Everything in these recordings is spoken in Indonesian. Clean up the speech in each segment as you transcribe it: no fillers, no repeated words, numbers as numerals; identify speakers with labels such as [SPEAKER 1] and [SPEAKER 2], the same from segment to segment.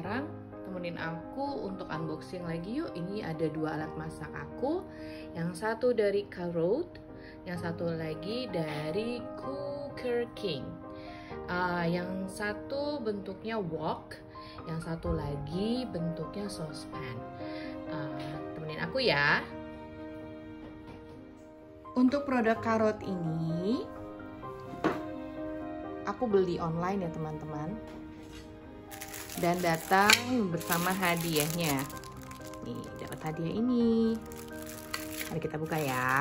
[SPEAKER 1] sekarang temenin aku untuk unboxing lagi yuk. Ini ada 2 alat masak aku. Yang satu dari Koroot, yang satu lagi dari Cooker King. Yang satu bentuknya wok, yang satu lagi bentuknya saucepan. Temenin aku ya. Untuk produk Koroot ini aku beli online ya teman-teman, dan datang bersama hadiahnya. Nih, dapat hadiah ini. Mari kita buka ya.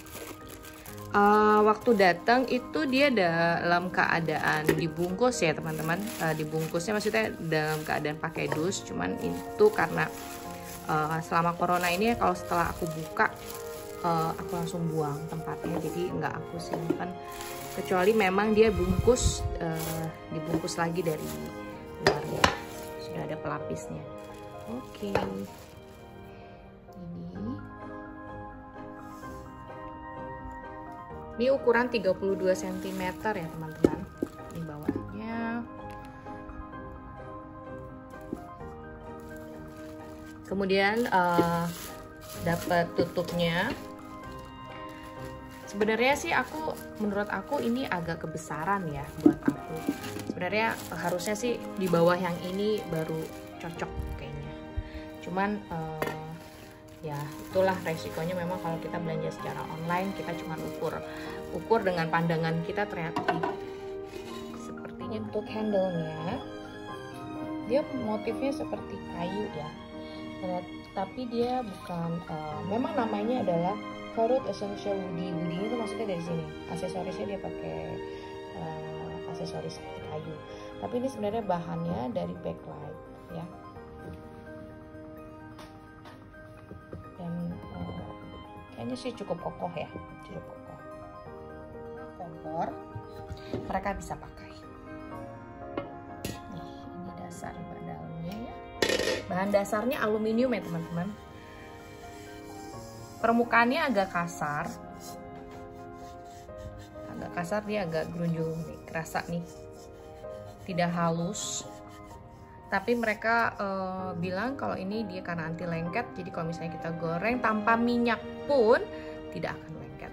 [SPEAKER 1] Waktu datang itu dia dalam keadaan dibungkus ya teman-teman. Dibungkusnya maksudnya dalam keadaan pakai dus. Cuman itu karena selama corona ini kalau setelah aku buka aku langsung buang tempatnya, jadi nggak aku simpan. Kecuali memang dia dibungkus lagi dari luarnya, sudah ada pelapisnya. Oke, ini ukuran 32 cm ya teman-teman. Ini bawahnya. Kemudian dapat tutupnya. Sebenarnya sih menurut aku ini agak kebesaran ya buat aku. Sebenarnya harusnya sih di bawah yang ini baru cocok kayaknya. Cuman ya itulah resikonya memang kalau kita belanja secara online, kita cuma ukur dengan pandangan kita ternyata sepertinya. Untuk handle-nya dia motifnya seperti kayu ya. Tapi dia bukan, memang namanya adalah Koroot Essential Woody. Woody itu maksudnya dari sini. Aksesorisnya dia pakai aksesoris seperti kayu. Tapi ini sebenarnya bahannya dari backlight ya. Dan kayaknya sih cukup kokoh ya, cukup kokoh. Kompor, mereka bisa pakai. Nih, ini dasar dalamnya ya. Bahan dasarnya aluminium ya teman-teman. Permukaannya agak kasar, dia agak gerunjung nih, kerasa nih, tidak halus. Tapi mereka bilang kalau ini dia karena anti lengket, jadi kalau misalnya kita goreng tanpa minyak pun tidak akan lengket.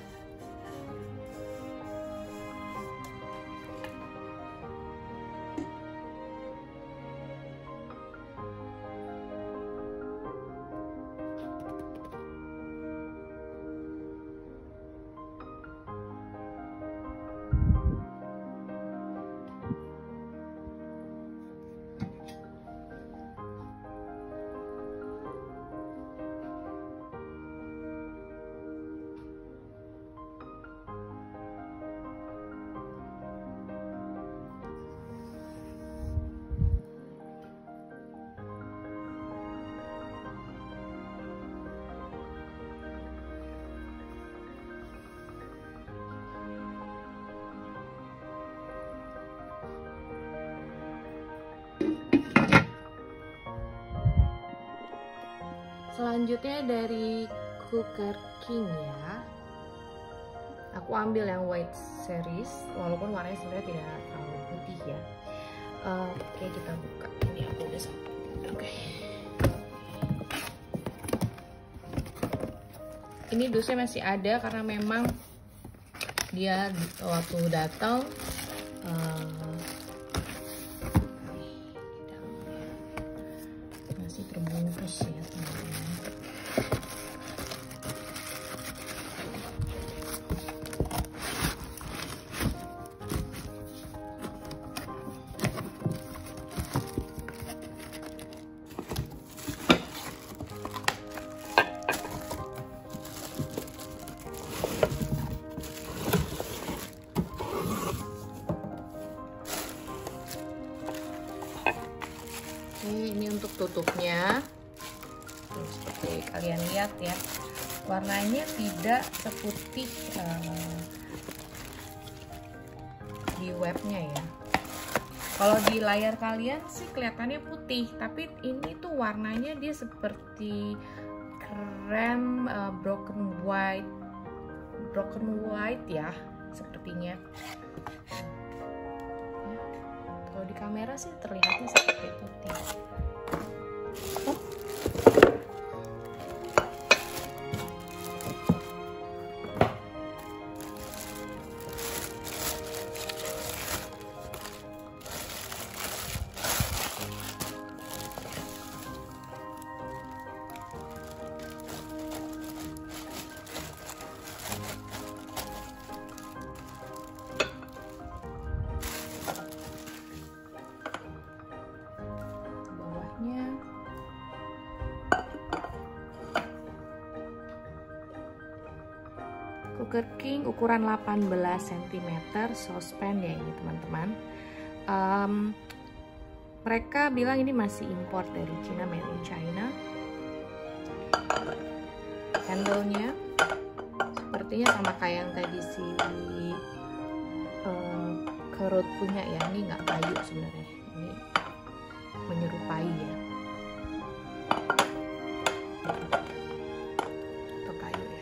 [SPEAKER 1] Selanjutnya dari Cooker King ya. Aku ambil yang white series, walaupun warnanya sebenarnya tidak terlalu putih ya. Oke, kita buka. Ini aku udah sampai. Oke. Ini dusnya masih ada karena memang dia waktu datang masih terbungkus ya teman-teman. Ini untuk tutupnya. Seperti kalian lihat ya, warnanya tidak seputih di webnya ya. Kalau di layar kalian sih kelihatannya putih, tapi ini tuh warnanya dia seperti krem broken white ya sepertinya. Kalau di kamera sih terlihatnya seperti putih. cooker king ukuran 18 cm saucepan ya ini teman-teman. Mereka bilang ini masih import dari China, made in China. Handle-nya sepertinya sama kayak yang tadi si Koroot punya ya. Ini nggak kayu sebenarnya, ini menyerupai ya. Atau kayu ya.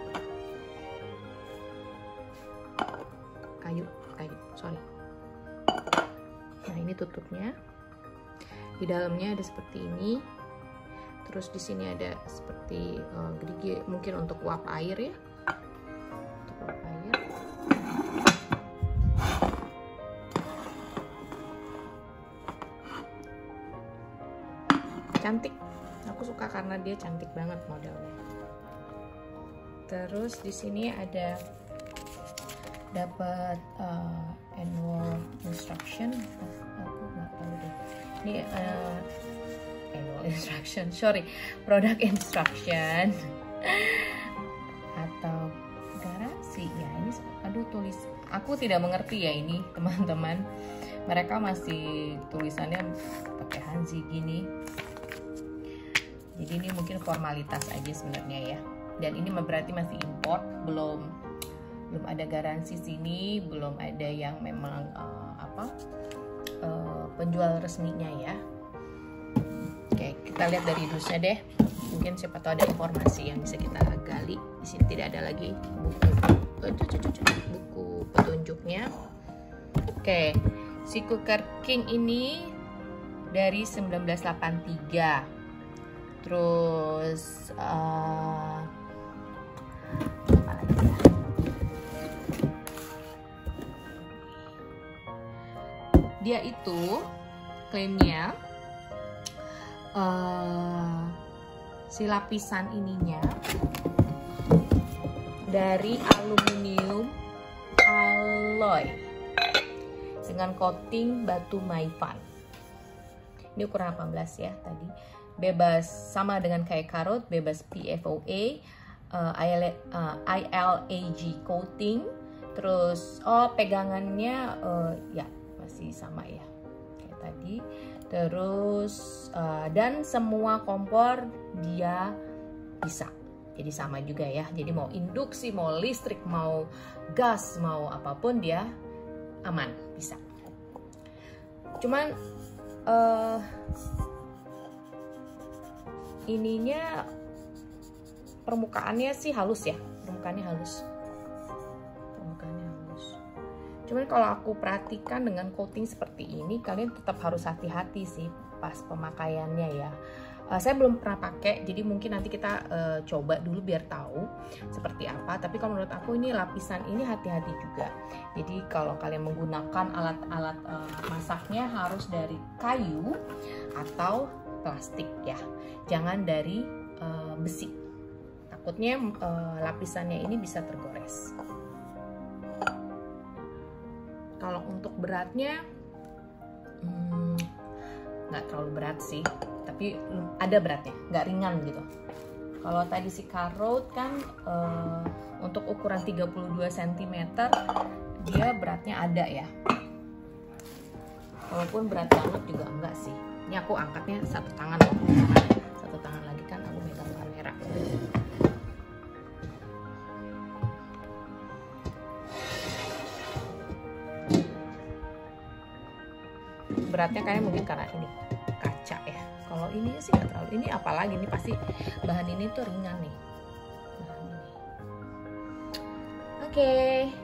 [SPEAKER 1] Kayu, sorry. Nah ini tutupnya. Di dalamnya ada seperti ini. Terus di sini ada seperti gerigi, mungkin untuk uap air ya. Untuk uap air. Cantik. Aku suka karena dia cantik banget modelnya. Terus di sini ada dapat annual instruction. Aku nggak tahu deh. Ini annual instruction, sorry, product instruction atau garansi ya. Ini aduh tulis, aku tidak mengerti ya ini teman-teman. Mereka masih tulisannya pakai Hanzi gini. Jadi ini mungkin formalitas aja sebenarnya ya. Dan ini berarti masih import, belum ada garansi sini, belum ada yang memang penjual resminya ya. Oke, kita lihat dari dusnya deh. Mungkin siapa tahu ada informasi yang bisa kita gali. Di sini tidak ada lagi buku petunjuknya. Oke, si cooker king ini dari 1983. Terus apa lagi ya? Dia itu klaimnya si lapisan ininya dari aluminium alloy dengan coating batu maifan. Ini ukuran 18 ya tadi. Bebas, sama dengan kayak Koroot, bebas PFOA, ILAG coating. Terus pegangannya ya masih sama ya kayak tadi. Terus dan semua kompor dia bisa, jadi sama juga ya. Jadi mau induksi, mau listrik, mau gas, mau apapun dia aman, bisa. Cuman ininya permukaannya sih halus ya, permukaannya halus. Cuman kalau aku perhatikan dengan coating seperti ini, kalian tetap harus hati-hati sih pas pemakaiannya ya. Saya belum pernah pakai, jadi mungkin nanti kita coba dulu biar tahu seperti apa. Tapi kalau menurut aku ini lapisan ini hati-hati juga. Jadi kalau kalian menggunakan alat-alat masaknya harus dari kayu atau plastik ya, jangan dari besi. Takutnya lapisannya ini bisa tergores. Kalau untuk beratnya nggak terlalu berat sih, tapi ada beratnya, nggak ringan gitu. Kalau tadi si Koroot kan untuk ukuran 32 cm dia beratnya ada ya. Walaupun berat banget juga enggak sih. Ini aku angkatnya satu tangan loh, satu tangan lagi kan aku megang kamera. Beratnya kayaknya mungkin karena ini kaca ya. Kalau ini sih nggak terlalu. Ini apalagi ini pasti bahan ini tuh ringan nih. Oke.